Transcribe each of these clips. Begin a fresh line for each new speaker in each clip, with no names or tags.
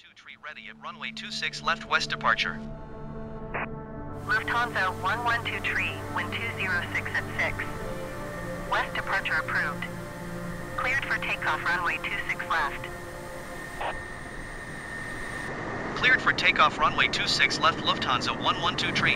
112 tree ready at runway 26 left west departure.
Lufthansa 112 tree, wind 206 at 6. West departure approved. Cleared for takeoff runway 26 left.
Cleared for takeoff runway 26 left Lufthansa 112 tree.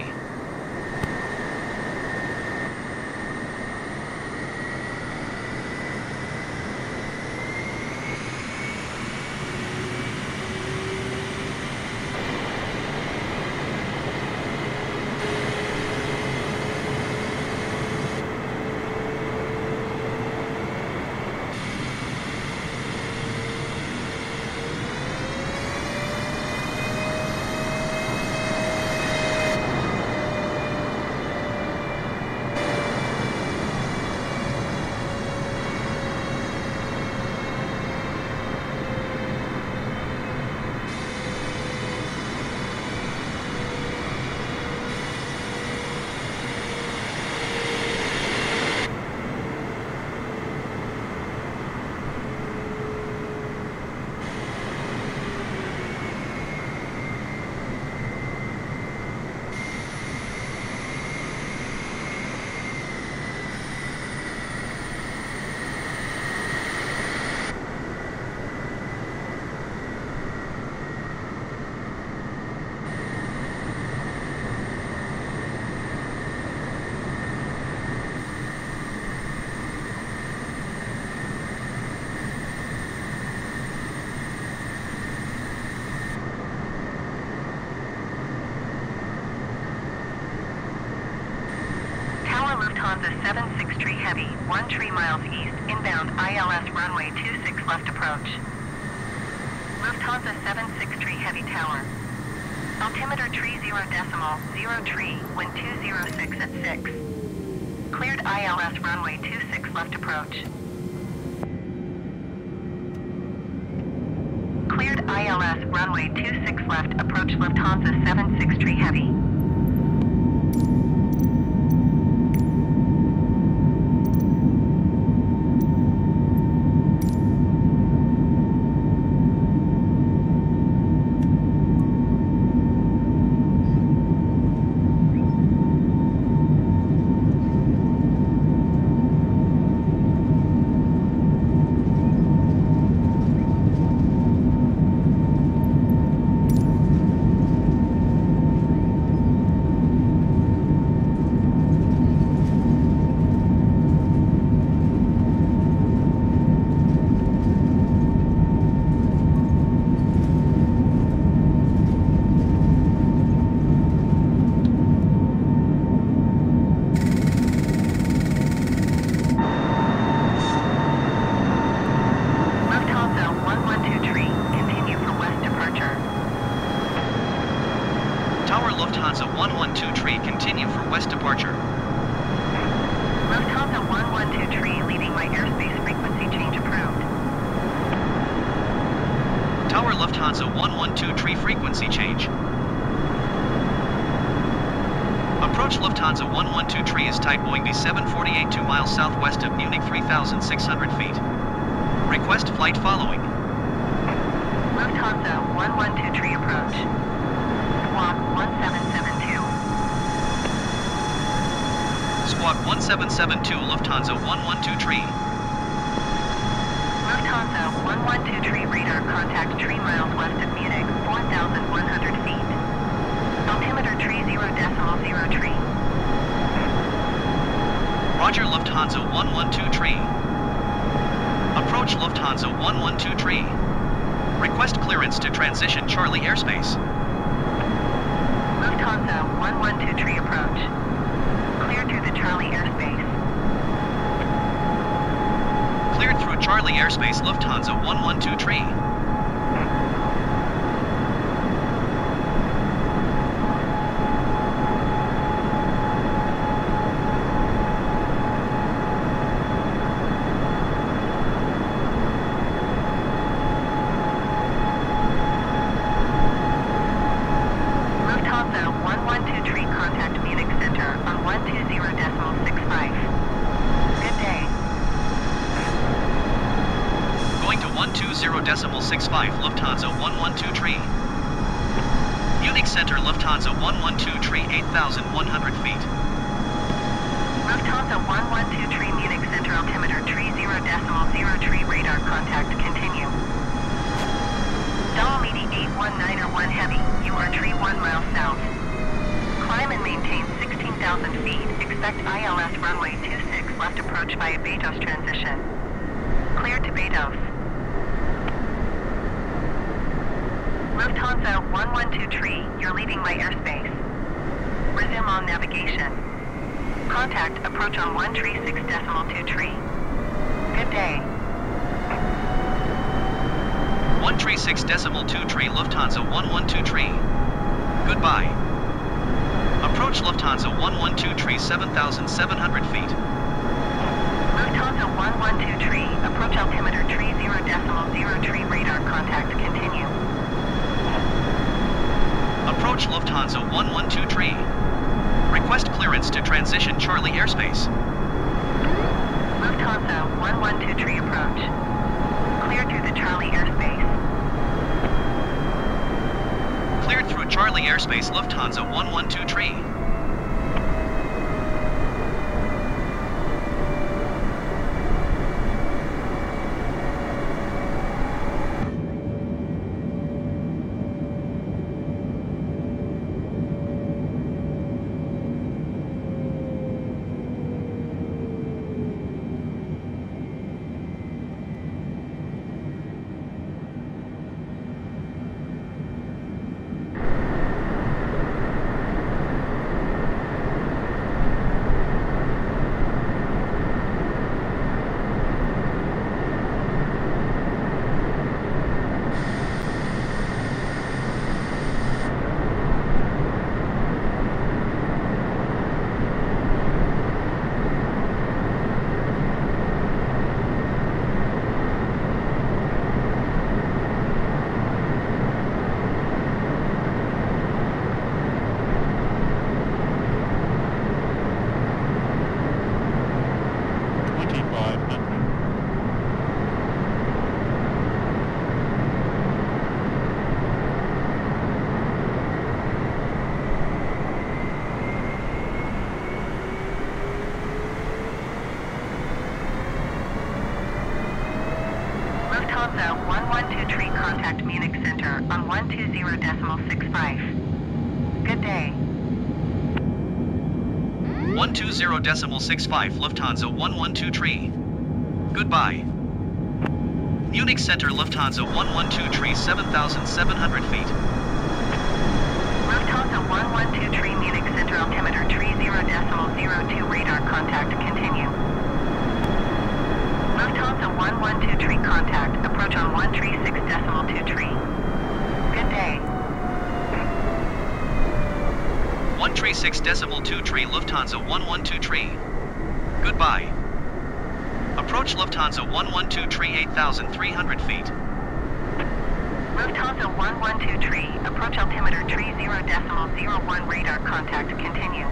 Lufthansa 76 tree heavy, 1 tree miles east, inbound ILS runway 26 left approach. Lufthansa 76 tree heavy tower. Altimeter tree 0.0 tree, wind 206 at 6. Cleared ILS runway 26 left approach. Cleared ILS runway 26 left approach Lufthansa 76 tree heavy.
Lufthansa 112 tree, continue for west departure.
Lufthansa 112 tree, leaving my airspace, frequency change approved.
Tower Lufthansa 112 tree, frequency change. Approach Lufthansa 112 tree is type Boeing B748 2 miles southwest of Munich 3,600 feet. Request flight following.
Lufthansa 112 tree approach. Squawk 1772.
Squawk 1772 Lufthansa 112 tree.
Lufthansa 112 tree radar contact tree miles west of Munich 4,100 feet. Altimeter tree 0.0 tree.
Roger Lufthansa 112 tree. Approach Lufthansa 112 tree. Request clearance to transition Charlie airspace.
Lufthansa 112 tree approach. Cleared through the Charlie airspace.
Cleared through Charlie airspace Lufthansa 112 tree.
Lufthansa 112 tree, contact Munich Center on 120.65. Good day.
Going to 120.65. Lufthansa 112 tree. Munich Center Lufthansa 112 tree 8,100 feet.
Lufthansa 112 tree Munich Center altimeter tree 0.0 tree radar contact continue. Dolomiti 81901 heavy, you are tree 1 mile south. Climb and maintain 16,000 feet, expect ILS runway 26 left approach via Betos transition. Clear to Betos. Lufthansa 112 tree, you're leaving my airspace. Resume on navigation. Contact approach on 136.2 tree. Good day.
136.2 tree Lufthansa 112 tree. Goodbye. Approach Lufthansa 112 tree 7,700 feet.
Lufthansa 112 tree, approach altimeter tree 0.0 tree radar contact continue.
Approach Lufthansa 112 tree. Request clearance to transition Charlie airspace.
Lufthansa 112 tree approach. Clear through the Charlie airspace.
Cleared through Charlie airspace Lufthansa 112 tree.
Lufthansa 112 tree contact Munich Center on 120.65. Good day.
120.65 Lufthansa 112 tree. Goodbye. Munich Center Lufthansa 112 tree 7,700 feet.
Lufthansa 112 tree Munich Center altimeter tree 0.02 radar contact continue. Lufthansa 112 tree contact approach on 136.2 tree. Good day.
136.2 tree Lufthansa 112 tree. Goodbye. Approach Lufthansa 112 tree 8,300 feet.
Lufthansa 112 tree, approach altimeter tree 0.01 radar contact continue.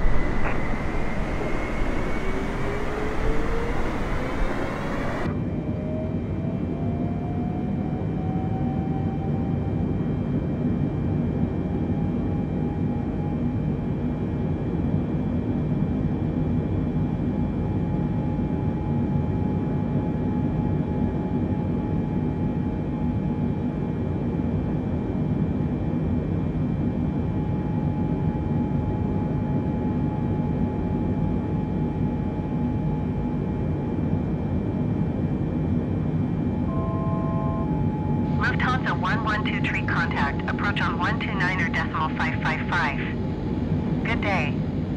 Lufthansa 112 tree contact, approach on 129.555. Good day.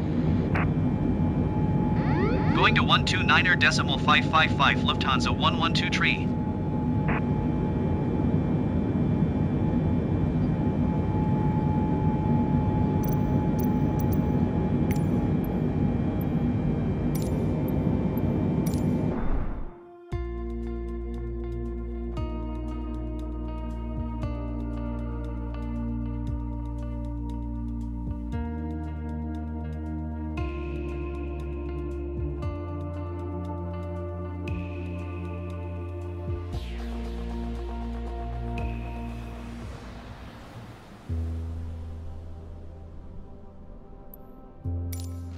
Going to 129.555 Lufthansa 112 tree.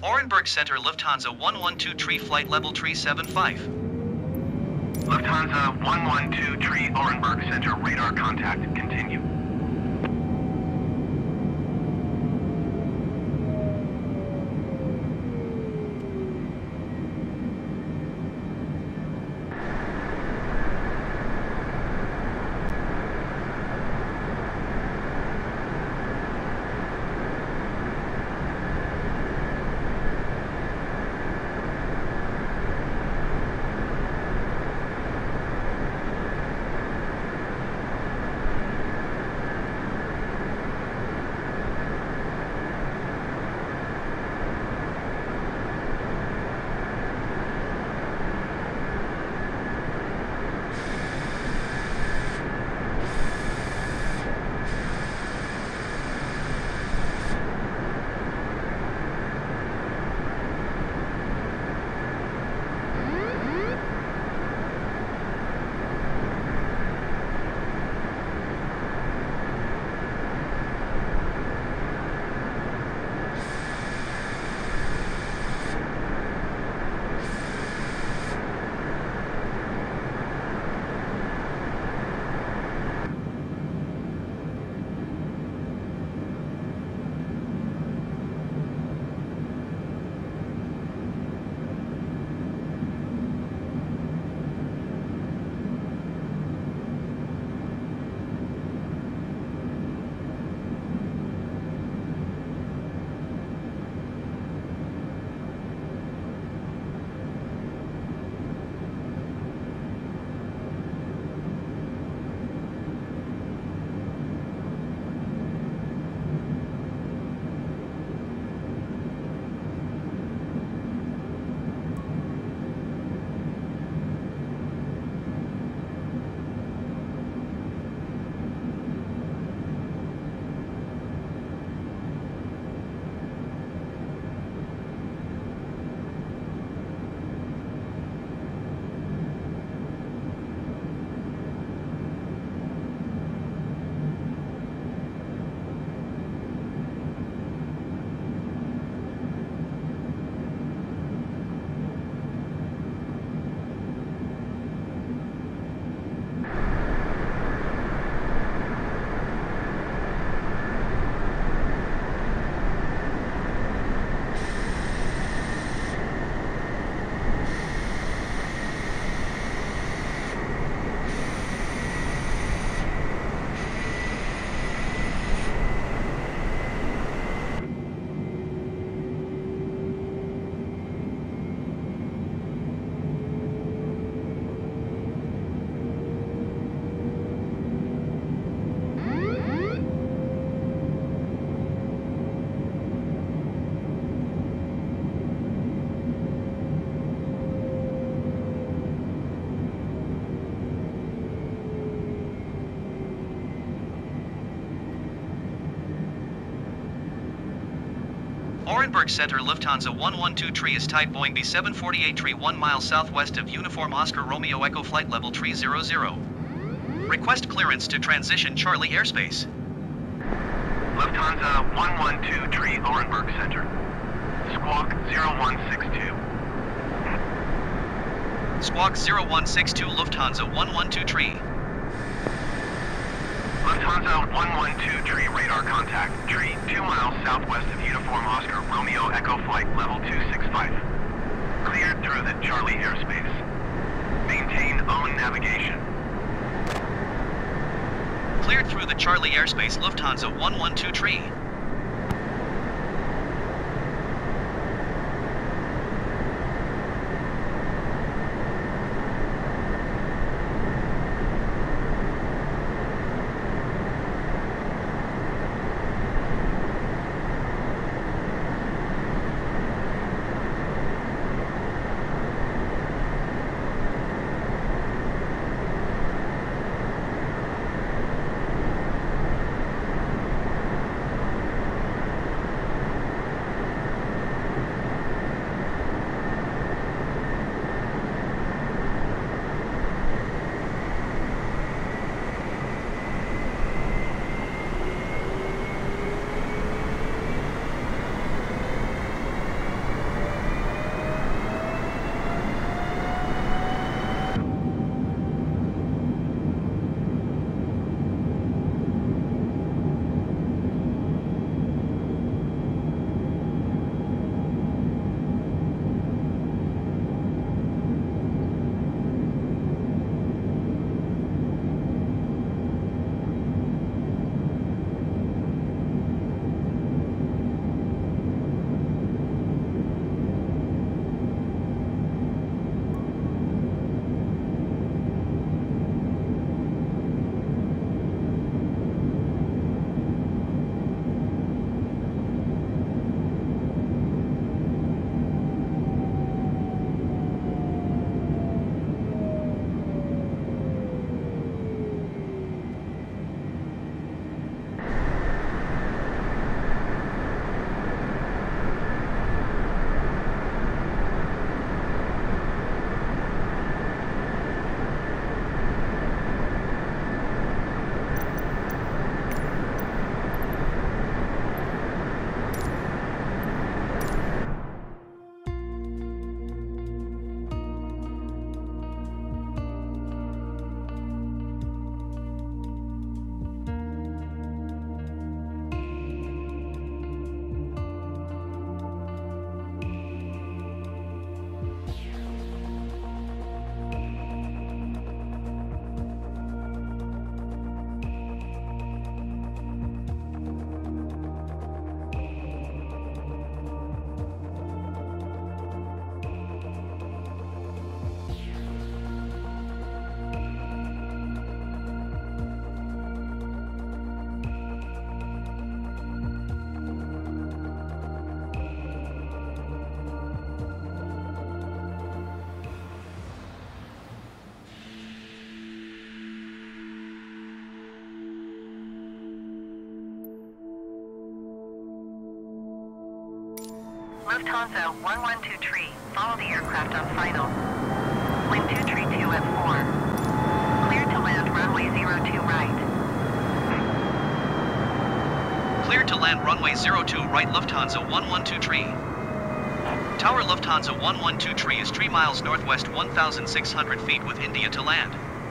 Orenburg Center, Lufthansa 112 Tree, flight level tree 75.
Lufthansa 112 Tree, Orenburg Center, radar contact, continue.
Orenburg Center, Lufthansa 112 Tree is type Boeing B748 Tree 1 mile southwest of Uniform Oscar Romeo Echo, flight level tree 00. Request clearance to transition Charlie airspace.
Lufthansa 112 Tree, Orenburg Center. Squawk 0162.
Squawk 0162, Lufthansa 112 Tree.
Lufthansa 112 Tree, radar contact. Tree 2 miles southwest of Uniform Oscar Romeo Echo, flight level 265. Cleared through the Charlie airspace. Maintain own navigation.
Cleared through the Charlie airspace, Lufthansa 112 Tree.
Lufthansa 112 tree, follow the aircraft on final. Wind 2 tree 2 at 4. Clear to land runway 02 right.
Clear to land runway 02 right Lufthansa 112 tree. Tower Lufthansa 112 tree is 3 miles northwest 1,600 feet with India to land.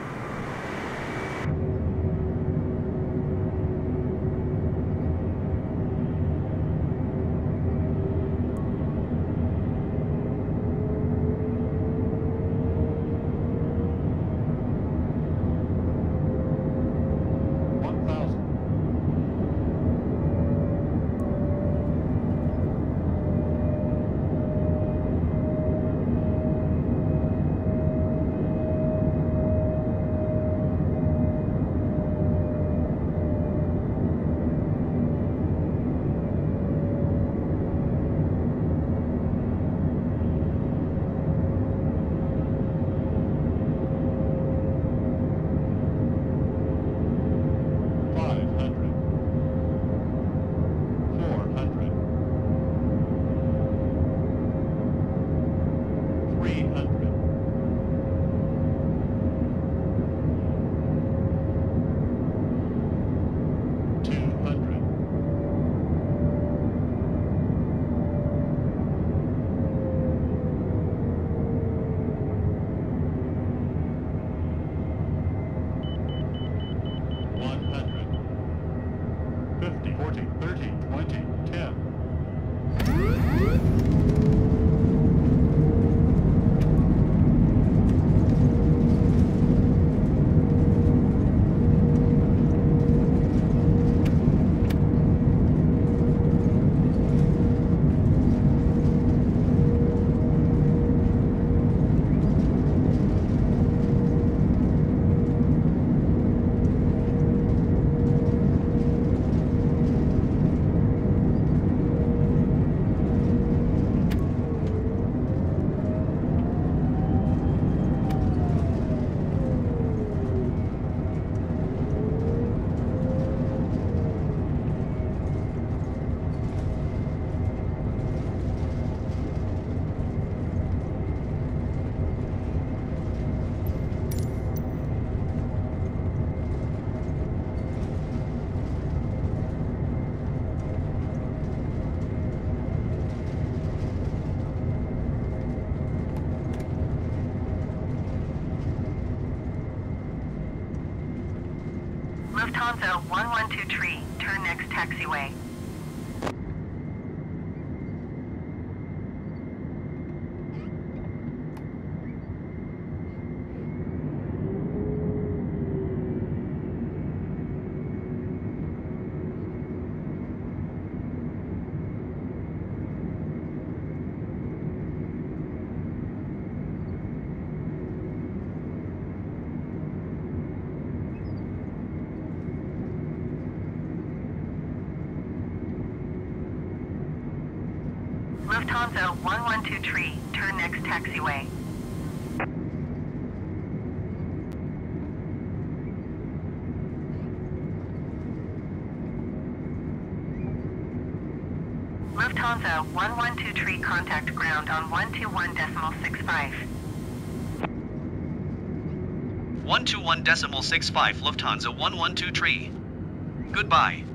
Lufthansa 112 tree, turn next taxiway. Lufthansa 112 tree, turn next taxiway. Lufthansa 112 tree, contact ground on 121.65.
121.65 Lufthansa 112 tree. Goodbye.